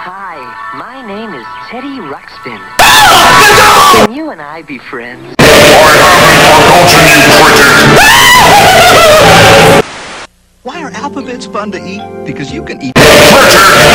Hi, my name is Teddy Ruxpin. Can you and I be friends? Why are alphabets fun to eat? Because you can eat